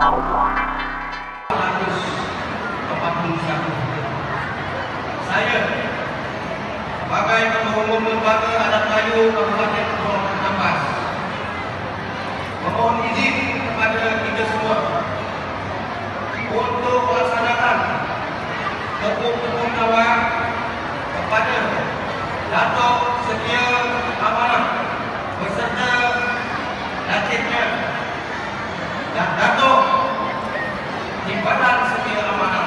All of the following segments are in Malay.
Saya sebagai Ketua Umum Lembaga Adat Melayu Kabupaten Kepulauan Anambas memohon izin kepada kita semua untuk melaksanakan tepung tawar kepada Datuk Setia Amanah beserta Datiknya dan Datuk Timbalan Setia Amanah,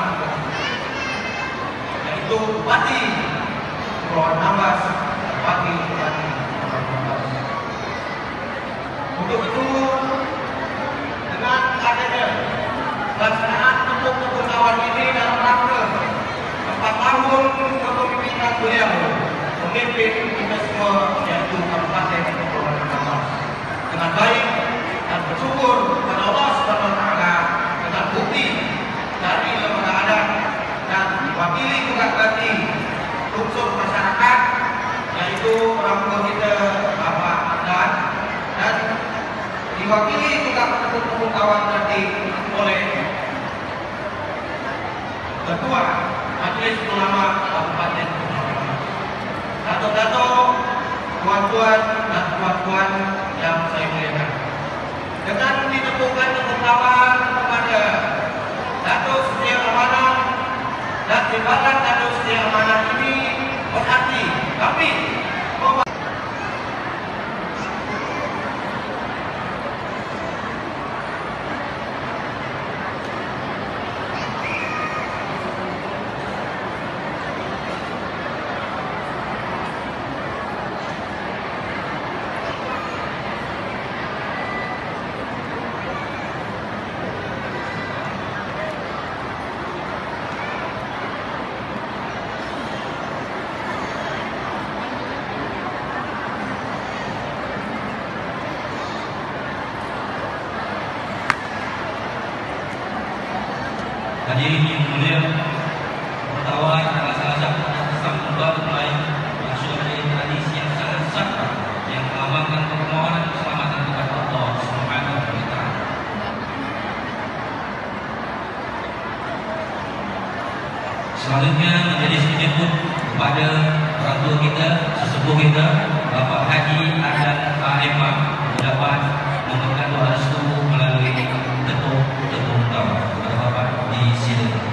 yaitu Bupati Kepulauan Anambas, Bupati Kepulauan Anambas. Untuk itu, dengan adanya pelaksanaan tepung tawar ini dalam rangka 4 tahun kepemimpinan beliau memimpin kita semua, yaitu Kabupaten Kepulauan Anambas, dengan baik dan bersyukur kepada Allah Subhanahu Wa Taala dengan bukti dari lembaga adat dan diwakili juga dari unsur masyarakat, yaitu orang tua kita, bapak adat, dan diwakili juga tepung tawar nanti oleh Ketua Majelis Ulama Kabupaten Datuk-datuk, tuan-tuan dan puan-puan yang saya muliakan. Dengan ditepukan tepung tawar kepada Datuk Setia Amanah dan Timbalan Datuk Setia Amanah ini berarti kami hadirin yang mulia, tawar adalah salah satu sambungan mulai nasional tradisi yang sangat sakral yang melambangkan permohonan keselamatan kepada Allah Subhanahu Wa Taala. Selanjutnya menjadi penyebut kepada orang tua kita, sesepuh kita, Bapak Haji Adan Ahemah, dapat memberikan doa restu melalui tepung tawar. Bapak disilakan.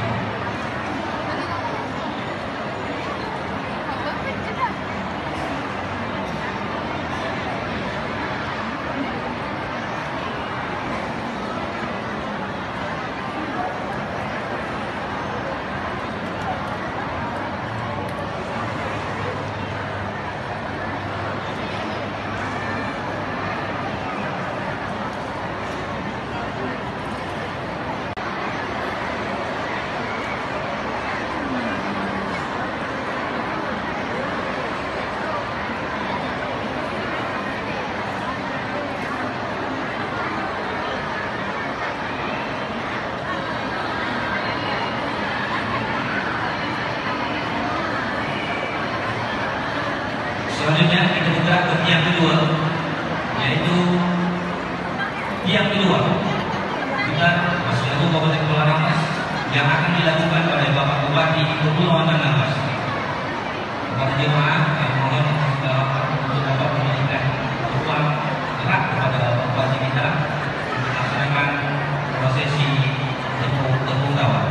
Selanjutnya kita buka ke tiang kedua, yaitu tiang kedua kita masih lagu Kabupaten Kepulauan Anambas yang akan dilakukan oleh Bapak Bupati Kepulauan Anambas. Kepada jemaah kami mohon untuk dapat memberikan ruang gerak kepada Bapak Bupati kita untuk melaksanakan prosesi tepung tawar.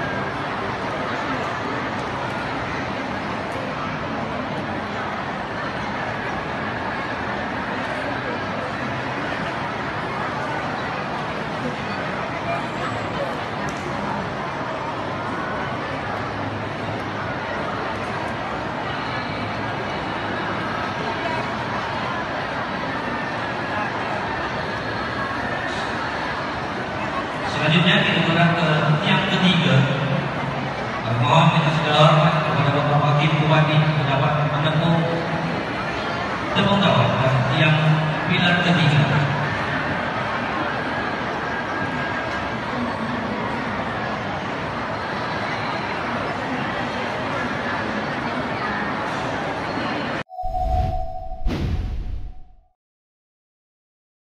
Selanjutnya kita bergerak ke tiang ketiga. Mohon kita segala hormat kepada Bapak Wakil Bupati dapat menempuh tepung tawar dan tiang pilar ketiga.